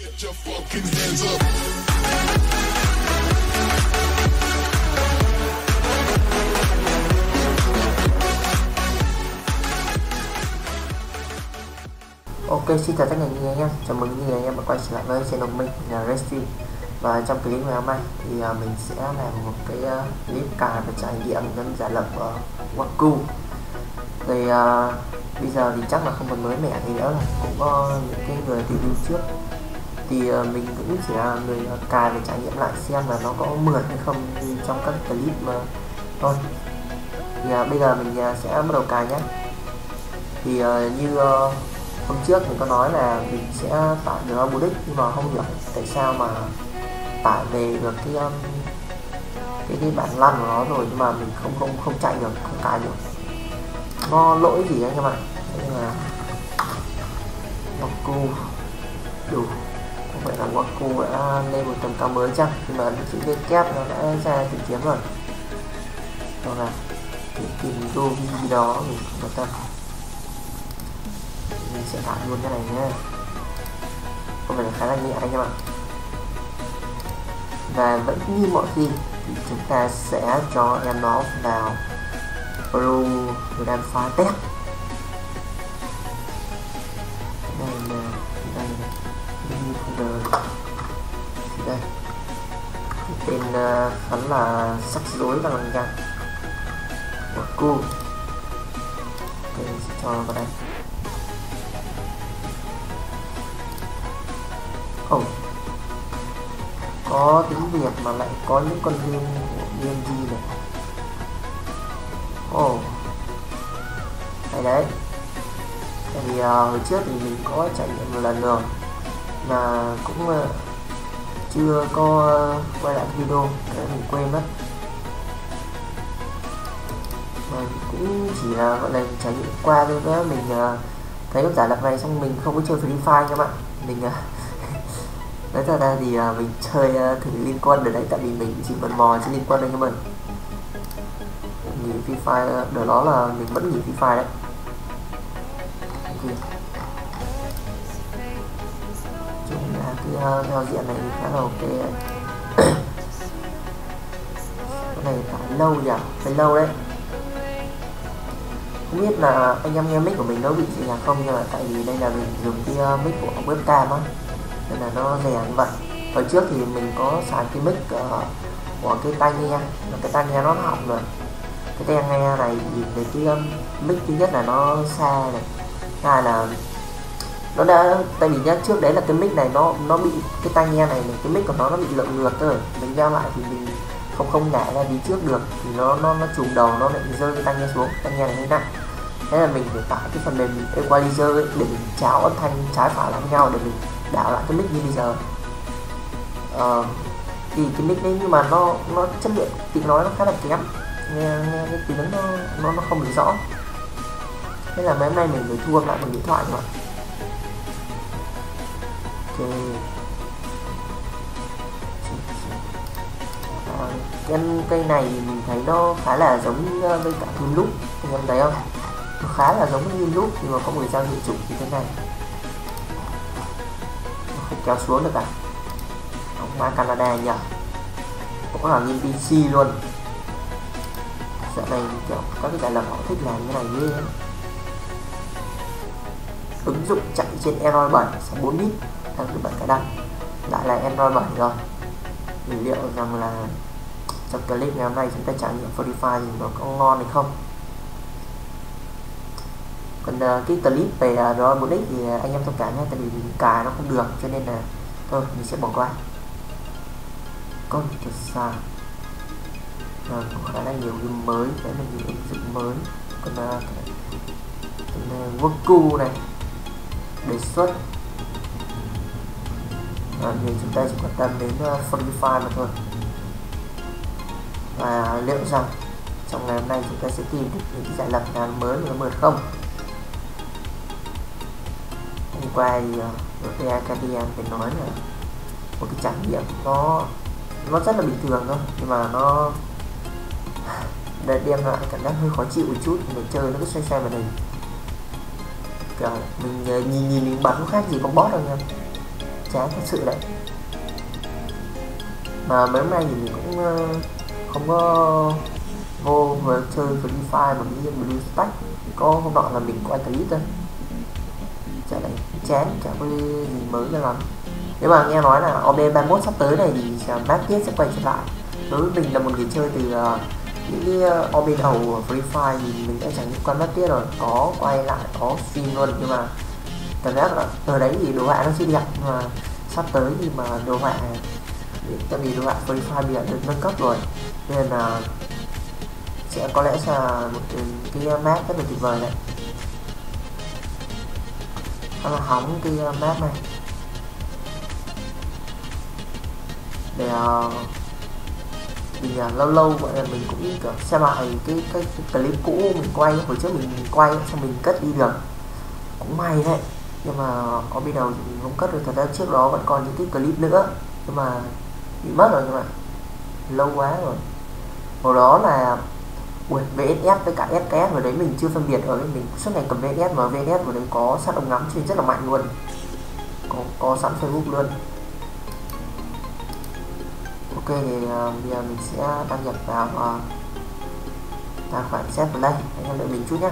Ok, xin chào tất cả anh em, chào mừng anh em đã quay trở lại với channel mình là Restream. Và trong clip ngày hôm nay thì mình sẽ làm một cái clip cài và trải nghiệm đến giả lập Waku. Thì bây giờ thì chắc là không còn mới mẻ gì nữa, là cũng có những cái người review trước, thì mình cũng chỉ là người cài và trải nghiệm lại xem là nó có mượt hay không như trong các clip mà thôi. Thì bây giờ mình sẽ bắt đầu cài nhé. Thì như hôm trước mình có nói là mình sẽ tải được Robotics, nhưng mà không hiểu tại sao mà tải về được cái bản lăn của nó rồi, nhưng mà mình không chạy được, không cài được, nó lỗi gì anh em ạ. Nên là Waku đủ, không phải là Waku đã lên một tầm cao mới chăng, nhưng mà chữ liên kép nó đã ra tìm kiếm rồi. Đó là tìm Ruby đó mình không quan tâm, mình sẽ tải luôn cái này nhé, không phải là khá là nhẹ anh em ạ. Và vẫn như mọi khi thì chúng ta sẽ cho em nó vào Pro Grand File Test. Đây tên khá là sắc rối và lằng nhằng Waku. Mình sẽ cho vào đây. Có tiếng Việt mà lại có những con game của BNG này. Hay đấy. Tại vì hồi trước thì mình có trải nghiệm một lần rồi mà cũng chưa có quay lại video, để mình quên mất. Mà cũng chỉ là gọi là trải nghiệm qua thôi đó. Mình thấy giả lập này xong mình không có chơi Free Fire các bạn. Mình nói thật ra thì mình chơi thử Liên Quân ở đấy, tại vì mình chỉ bần mò chơi Liên Quân thôi các bạn. Nghỉ Free Fire đợt đó là mình vẫn nghỉ Free Fire đấy. Chúng là cái giao diện này khá là ok đấy. Cái này phải lâu nhỉ, phải lâu đấy. Không biết là anh em nghe mic của mình nó bị gì không, nhưng mà tại vì đây là mình dùng cái mic của webcam á, nên là nó rẻ như vậy. Hồi trước thì mình có xài cái mic của cái tai nghe, mà cái tai nghe nó hỏng rồi. Cái tai nghe này thì về cái mic, thứ nhất là nó xa này, hai là nó đã, tại vì nhá, trước đấy là cái mic này nó bị, cái tai nghe này, cái mic của nó bị lộn ngược cơ. Mình đeo lại thì mình không nhảy ra đi trước được, thì nó trùm đầu, nó lại rơi cái tai nghe xuống. Tai nghe này hơi nặng, thế là mình phải tải cái phần mềm equalizer ấy, để mình cháo âm thanh trái phải lại với nhau để mình đảo lại cái mic như bây giờ. Thì cái mic đấy, nhưng mà nó chất lượng tiếng nói nó khá là kém, nghe cái tiếng nó không được rõ. Thế là mấy hôm nay mình phải thu âm lại bằng điện thoại rồi. Ok. Cái cây này mình thấy nó khá là giống với cả Kim Loop, anh em thấy không? Nó khá là giống với Kim Loop, nhưng mà có một giao diện chủ như thế này, nó không kéo xuống được cả. Ông má Canada nhỉ, cũng là như PC luôn. Dạo này kiểu các cái giải lập họ thích làm như này ghê. Ứng dụng chạy trên Android 7 4 bit, đang từ bản cài đặt lại là Android 7 rồi. Thì liệu rằng là trong clip ngày hôm nay chúng ta trải nghiệm Fortify thì nó có ngon hay không. Còn cái clip về Robotics thì anh em thông cảm nhé, tại vì mình cài nó không được, cho nên là thôi mình sẽ bỏ qua. Con thật xa có khá là nhiều game mới, đấy là nhiều ứng dụng mới. Còn Waku này đề xuất thì chúng ta chỉ quan tâm đến Fortify mà thôi. Và liệu rằng trong ngày hôm nay chúng ta sẽ tìm được những cái giải lập nào mới và mượt không. Hôm qua thì RTA Academy phải nói là một cái trải nghiệm nó rất là bình thường thôi, nhưng mà nó đem lại cảm giác hơi khó chịu một chút. Mình chơi nó cứ xoay màn hình, mình nhìn bắn nó khác gì con boss đâu nha. chán thật sự đấy. Mà mấy hôm nay thì mình cũng không có vô vừa chơi Free Fire mà đi Blue Stack, có hôm nọ là mình quay clip thôi, chả lại chán, chả có gì mới cho lắm. Nếu mà nghe nói là OB31 sắp tới này thì Map Tiết sẽ quay trở lại. Đối với mình là một người chơi từ những cái OB đầu của Free Fire thì mình đã chẳng qua Map Tiết rồi, có quay lại, có stream luôn, nhưng mà cảm giác là ở đấy thì đồ họa nó chưa đẹp, nhưng mà sắp tới thì mà đồ họa, tại vì đồ họa Free Fire bây giờ được nâng cấp rồi nên là sẽ có lẽ là một cái map rất là tuyệt vời này. Đó là hóng cái map này để vì lâu lâu gọi là mình cũng kiểu xem lại cái clip cũ mình quay hồi trước, mình quay xong mình cất đi được, cũng may đấy. Nhưng mà có bên đầu thì mình không cất được, thật ra trước đó vẫn còn những cái clip nữa nhưng mà bị mất rồi, nhưng mà lâu quá rồi. Hồi đó là VSS với cả SKS, hồi đấy mình chưa phân biệt, ở mình suốt ngày cầm VSS, mà VSS hồi đấy có sẵn ống ngắm trên rất là mạnh luôn, có sẵn Facebook luôn. Ok thì bây giờ mình sẽ đăng nhập vào tài khoản Set Play, anh em đợi mình chút nhé.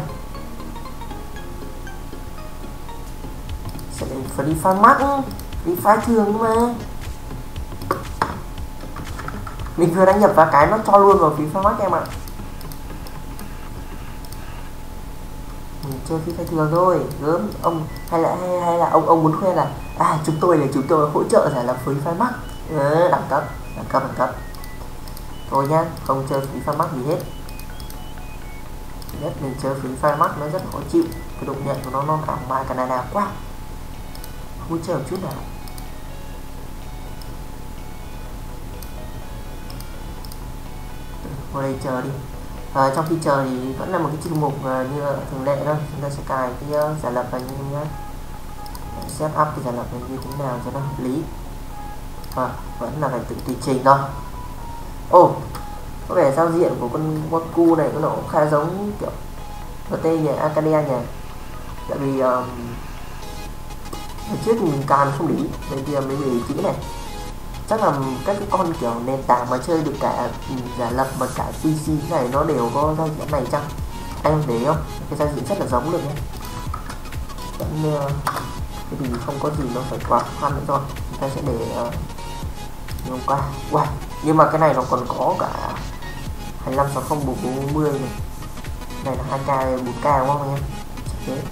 Sẽ đến Free Fire Max, Free Fire thường mà mình vừa đăng nhập vào cái nó cho luôn vào Free Fire Max em ạ. Mình chơi Free Fire thường thôi, gớm ông, hay là ông muốn khoe là chúng tôi hỗ trợ giải lập Free Fire Max, đẳng cấp thôi nhá, không chơi Free Fire Max gì hết. Nhất mình chơi Free Fire Max nó rất khó chịu, cái độ nhận của nó thẳng bài Canada quá, vui chơi một chút nào. Vào đây chờ đi. Trong khi chờ thì vẫn là một cái chuyên mục như thường lệ thôi, chúng ta sẽ cài cái giả lập vào như nhé, set up cái giả lập này như thế nào cho nó hợp lý. Vẫn là phải tự tùy trình thôi. Có vẻ giao diện của con Waku này nó cũng khá giống kiểu VT nhỉ, Arcadia nhỉ. Tại vì hồi trước mình cài không để ý, bây giờ mới để ý kỹ này. Chắc là các cái con kiểu nền tảng mà chơi được cả giả lập mà cả PC này nó đều có giao diện này chăng? Anh thấy không? Cái giao diện rất là giống luôn nhé. Vẫn cái thì không có gì nó phải quá khó khăn nữa rồi. Chúng ta sẽ để như hôm qua. Nhưng mà cái này nó còn có cả 2560 này. Này là 2K 4K đúng không anh em? Thế.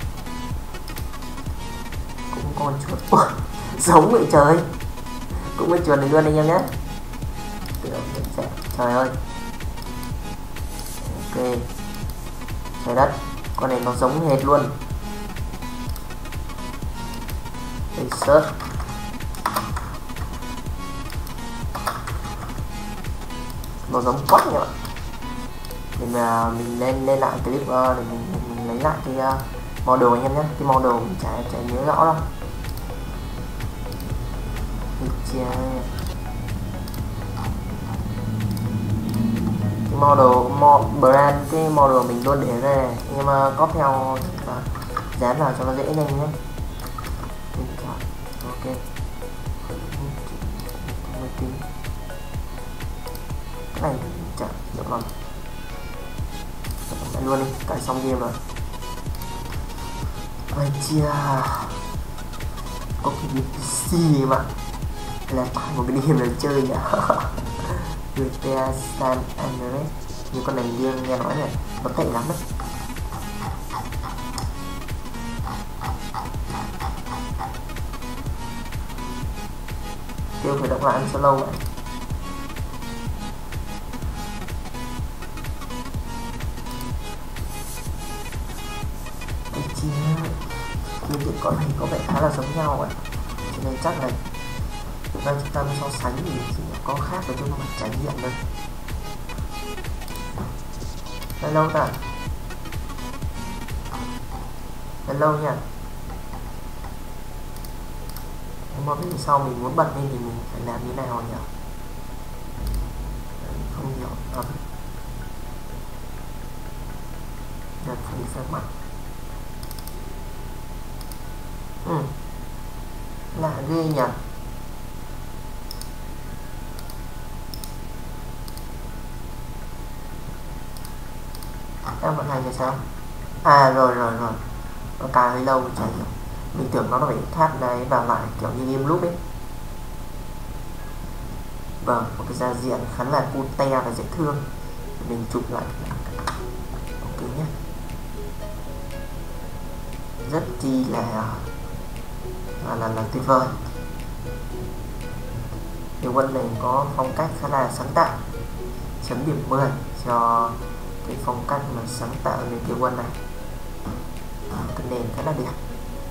Cũng con chuột giống vậy trời, cũng với chuột này luôn anh em nhé. Trời ơi, ok, trời đất, con này nó giống hệt luôn. Đây search, nó giống quá nhỉ bạn. Mình lên lại clip để mình lấy lại cái model anh em nhé. Cái model mình chả nhớ rõ đâu. Cái brand, cái model mình luôn để ra, nhưng mà có theo dán vào cho nó dễ nhanh nhé. Ok, cái này chẳng được lắm, lại luôn đi, cài xong game rồi. Ôi chia, có cái PC mà là một cái game là chơi nhỉ. GTA San Andreas, như con này nghe nói này nó tệ lắm đấy. Kêu phải động lại ăn cho lâu vậy. Ôi chia, những cái con này có vẻ khá là giống nhau vậy, cho nên chắc là chúng ta so sánh thì có khác với cái mặt trải nghiệm đây. Hello ta, hello nha. Nhưng mà về sau mình muốn bật lên thì mình phải làm như nào nhỉ? Không hiểu lắm. Đặt phải mặt. Lạ ghê nhỉ. em vận hành là sao? À rồi rồi rồi, nó cài hơi lâu chả hiểu. Mình tưởng nó phải thắt đấy vào lại kiểu như game loop ấy. Vâng, một cái giao diện khá là cute và dễ thương. Mình chụp lại. Ok nhé. Rất chi là tuyệt vời. Điều quân này có phong cách khá là sáng tạo, chấm điểm 10 cho cái phong cách mà sáng tạo nên điều quân này. Cái nền khá là đẹp.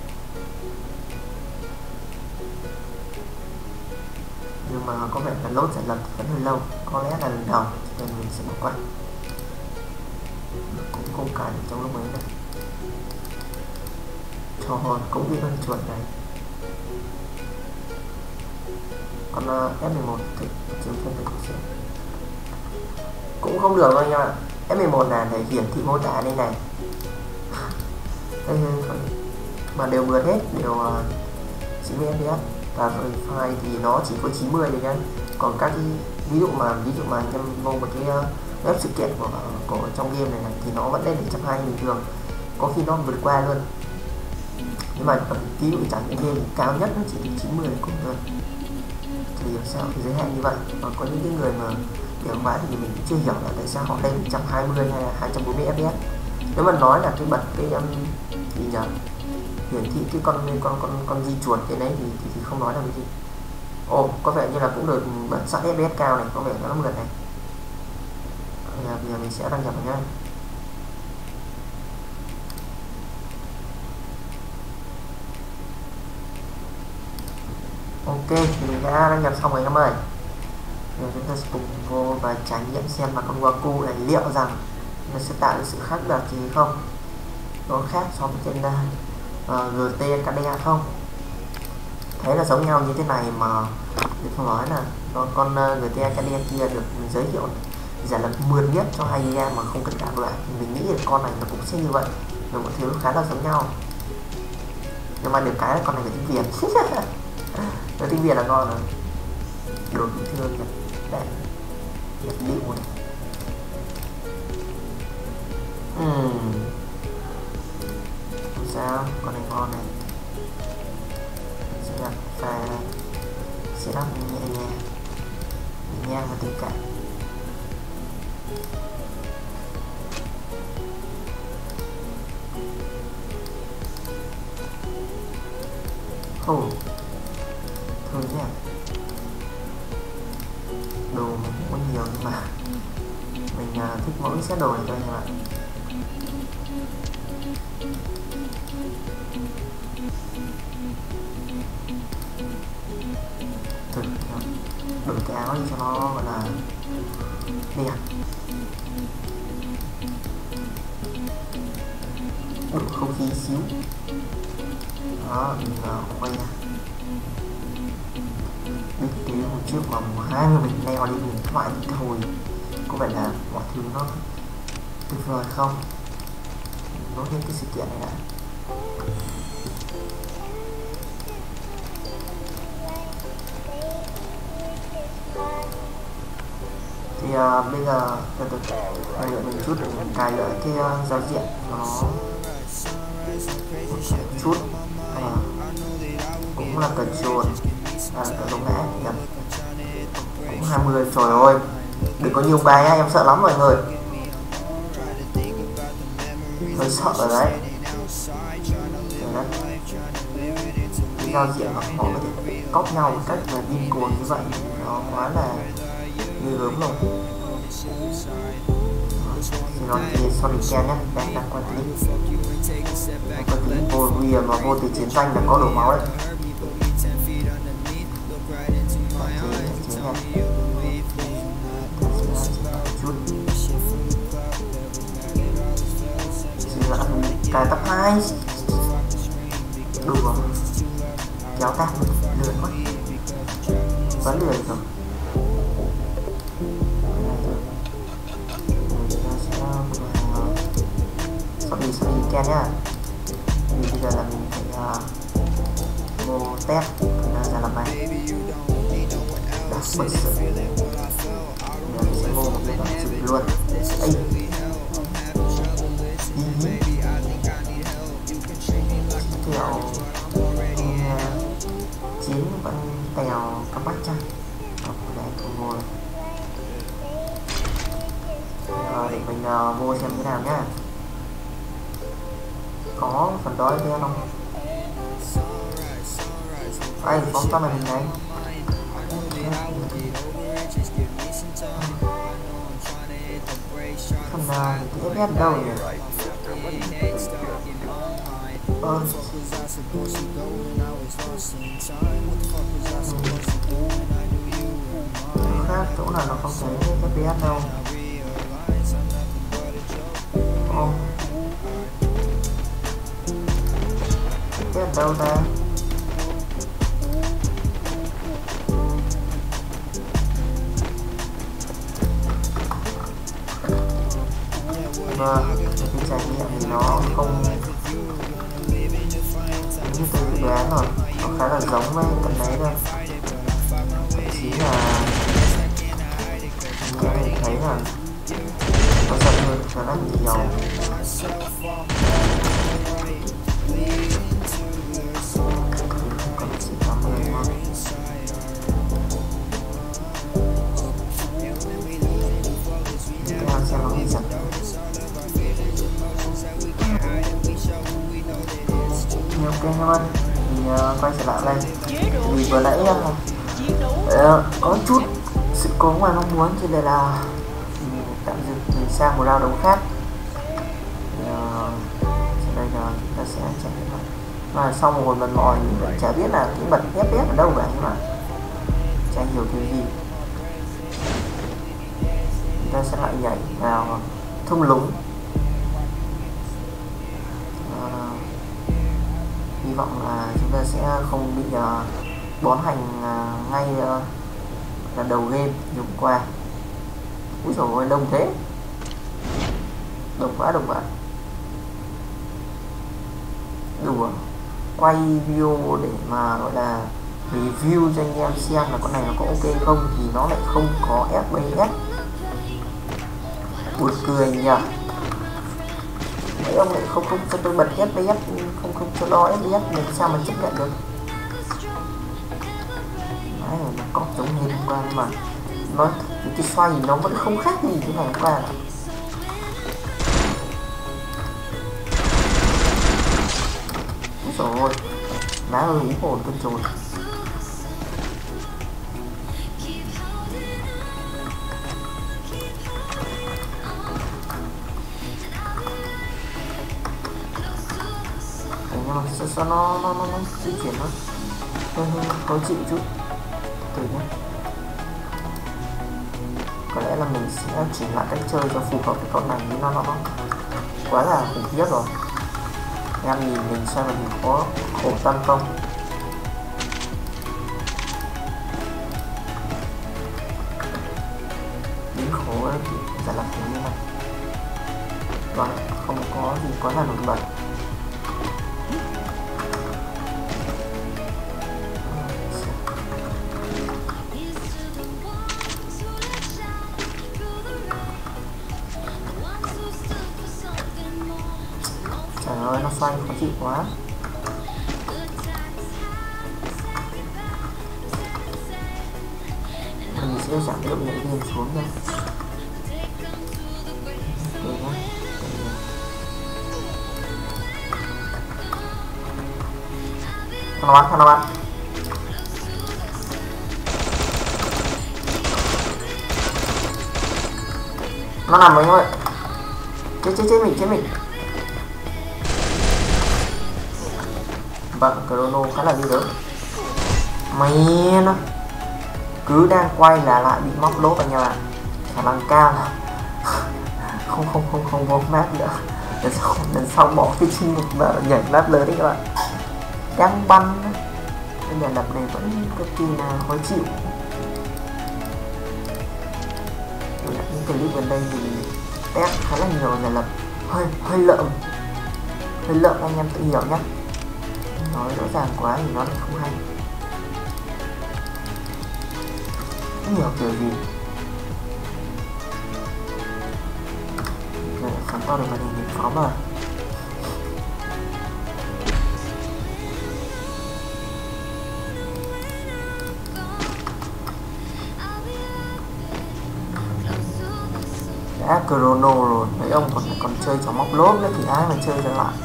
Nhưng mà có vẻ là lốt giải lần vẫn hơi lâu, có lẽ là lần đầu nên mình sẽ bỏ qua. Cũng không cài được trong lúc mới này. Cho hồn cũng bị con chuột này. Còn F11 thì chính phân tích cũng không được thôi nha bạn. F11 là để hiển thị mô tả đây này. Đây, mà đều vượt hết, đều 90 fps và file thì nó chỉ có 90 thôi nhá. Còn các ví dụ mà em vô một cái web sự kiện của trong game này thì nó vẫn lên 120 bình thường, có khi nó vượt qua luôn. Nhưng mà ví dụ chẳng những game cao nhất nó chỉ 90 cũng thôi. Thì sao thì giới hạn như vậy. Và có những cái người mà để quá thì mình cũng chưa hiểu là tại sao họ lên 120 hay là 240 fps. Nếu mà nói là cái bật cái gì nhỉ, hiển thị cái con di chuột cái đấy thì không nói là cái gì. Ồ, có vẻ như là cũng được bật sẵn fps cao này, có vẻ nó mượt này. Bây giờ mình sẽ đăng nhập vào nhá. Ok, mình đã đăng nhập xong rồi em ơi. Giờ chúng ta sẽ cùng vô và trải nghiệm xem là con Waku này liệu rằng nó sẽ tạo được sự khác biệt gì không, nó khác so với trên GT Academia không. Thấy là giống nhau như thế này mà thì không nói là con GT Academia kia được giới thiệu giả lập mượt nhất cho 2 game mà không cần cả đoạn. Mình nghĩ là con này nó cũng sẽ như vậy, là một thứ khá là giống nhau. Nhưng mà được cái là con này phải tiếng Việt. Nói tiếng Việt là ngon rồi. Đồ bị thương nhật đẹp, nhật điệu này. Sao con này ngon này. Sẽ đặt pha setup nhẹ nhàng và tình cảm. Thôi nhé. Đồ mình cũng có nhiều nhưng mà mình thích mỗi set đồ này thôi nha bạn. Thử đổi cái áo đi cho nó gọi là đẹp. Đổi không khí xíu. Đó, mình quay ra. Biết tí hôm trước mà mùa 2 mình leo đi huyền thoại thì thôi. Có vẻ là mọi thứ nó tuyệt vời không? Nốt hết cái sự kiện này đã. Thì bây giờ từ mình chút để mình cài lại cái giao diện nó chút cũng là control cái lồng mã nhầm cũng 20. Trời ơi, đừng có nhiều bài á, em sợ lắm mọi người, hơi sợ rồi đấy. Cái giao diện họ có thể cóp nhau một cách là điên cuồng như vậy, nó quá là như gớm rồi. Xin lỗi thì sorry Ken nhé, đang quay clip. Quay clip vô mà vô từ chiến tranh là có đổ máu đấy. Cài tập 2 đủ rồi, kéo tắt lười quá, quá lười rồi. Sorry Ken nhá. Thì bây giờ là mình phải vô test ra làm bài đã bật sự. Bây giờ mình sẽ vô một cái bản chữ luôn. Ây. lính vẫn tèo các bác chăng để cùng ngồi để mình vô xem thế nào nhá. Có phần đó thế không? Đây phóng to màn hình này. Phần nào thì FPS đâu nhỉ? Khác chỗ nào nó không thấy FPS đâu. FPS đâu ta? Vâng, cái trải nghiệm thì nó không như tôi dự đoán rồi, nó khá là giống với con đấy thôi. Thậm chí là mình thấy là nó giật hơn khá là nhiều. Còn chỉ 80 thôi. Theo xem nó bị giật. Ok các bạn, thì quay trở lại đây. Vì vừa nãy có chút sự cố ngoài mong muốn, cho nên là tạm dừng mình sang một round đấu khác. Thì bây giờ chúng ta sẽ chạy lại. Và sau một hồi lần mỏi mình chả biết là cái bật FPS ở đâu cả, nhưng mà chả hiểu cái gì. Chúng ta sẽ lại nhảy vào thung lũng. Hy vọng là chúng ta sẽ không bị bón hành ngay là đầu game như hôm qua. Úi dồi ôi, đông thế, đông quá. Đùa, quay video để mà gọi là review cho anh em xem là con này nó có ok không thì nó lại không có FPS. Buồn cười nhỉ. Mấy ông lại không cho tôi bật FPS, không cho đo FPS, mình sao mà chấp nhận được. Đấy, nó có giống như hôm qua, nhưng mà nó cái xoay nó vẫn không khác gì cái này hôm qua. Úi dồi ôi, má ơi hú hồn con trồn. Sao nó di chuyển nó hơi khó chịu chút. Từ nhé, có lẽ là mình sẽ chỉnh lại cách chơi cho phù hợp với con này, nhưng nó quá là khủng khiếp rồi. Em nhìn mình xem là mình có khổ tâm không. Biến khổ ấy thì giả lập kiểu như này. Còn không có gì quá là nổi bật. Trời ơi, nó xoay khó chịu quá. Mình sẽ giảm độ nhạy game xuống nha. Thằng nó bắn. Nó nằm rồi anh ơi. Chết mình. Vâng, Chrono khá là ghê gớm. Mày nó cứ đang quay là lại bị móc lốp anh em ạ. Khả năng cao là không vô map nữa. Lần sau bỏ cái chi một và nhảy map lớn đấy các bạn. Đang bắn. Cái nhà lập này vẫn cực kỳ là khó chịu. Những clip gần đây thì test khá là nhiều nhà lập hơi lợm anh em tự hiểu nhé. Nói rõ ràng quá thì nó lại không hay. Không hiểu kiểu gì. Rồi phóng to được màn hình mình phóng rồi. đã chrono rồi, mấy ông còn chơi trò móc lốp nữa thì ai mà chơi trở lại.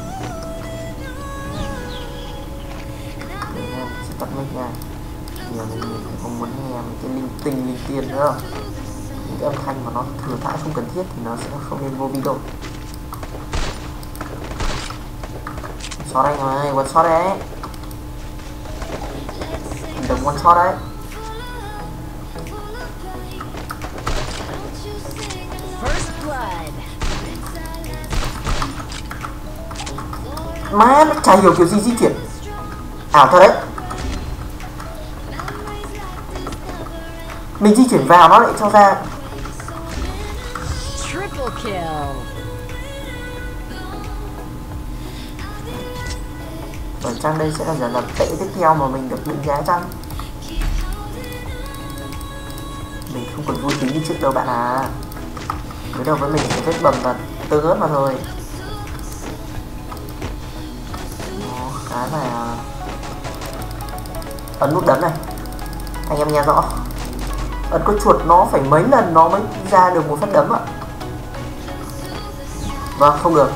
Để em sẽ tắt mic nha. Bây giờ mình không muốn nghe mấy cái linh tinh linh tiên nữa, những cái âm thanh mà nó thừa thãi không cần thiết thì nó sẽ không nên vô video. Shot anh ơi, one shot đấy, đừng one shot đấy. Má nó chả hiểu kiểu gì di chuyển, ảo thật đấy. Mình di chuyển vào nó lại cho ra triple kill. Rồi chăng đây sẽ là giả lập tệ tiếp theo mà mình được định giá chăng? Mình không còn vui tính như trước đâu bạn à. Mới đầu với mình sẽ vết bầm và tương ớt mà thôi. Nó khá là ấn nút đấm này, anh em nghe rõ, ấn con chuột nó phải mấy lần nó mới ra được một phát đấm ạ. Vâng, không được,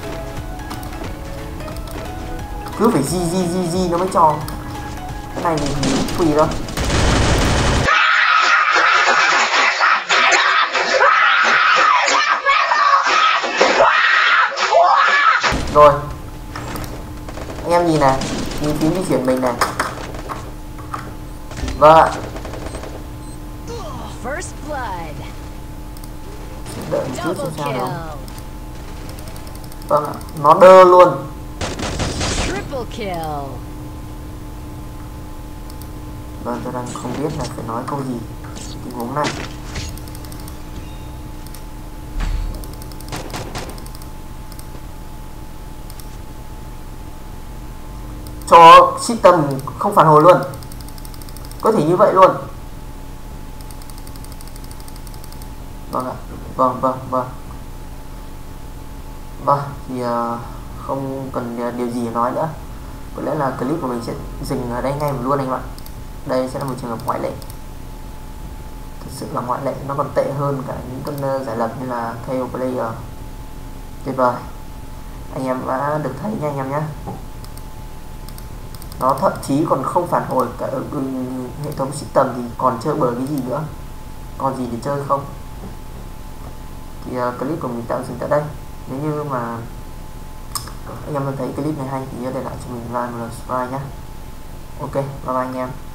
cứ phải di nó mới cho. Cái này thì tùy thôi. Rồi anh em nhìn này, nhìn phím di chuyển mình này. Vâng ạ. First blood. Đợi một chút xem sao nào. Vâng ạ, nó đơ luôn. Triple kill. Vâng, tôi đang không biết là phải nói câu gì tình huống này. Cho system không phản hồi luôn, có thể như vậy luôn. Vâng ạ, vâng thì không cần điều gì để nói nữa. Có lẽ là clip của mình sẽ dừng ở đây ngay luôn anh bạn. Đây sẽ là một trường hợp ngoại lệ, thực sự là ngoại lệ, nó còn tệ hơn cả những con giải lập như là KO Player. Tuyệt vời, anh em đã được thấy nha anh em nhé. Nó thậm chí còn không phản hồi cả hệ thống system thì còn chơi bời cái gì nữa, còn gì để chơi không. Thì clip của mình tạm dừng tại đây. Nếu như mà anh em thấy clip này hay thì nhớ để lại cho mình like và subscribe nhé. Ok, bye bye anh em.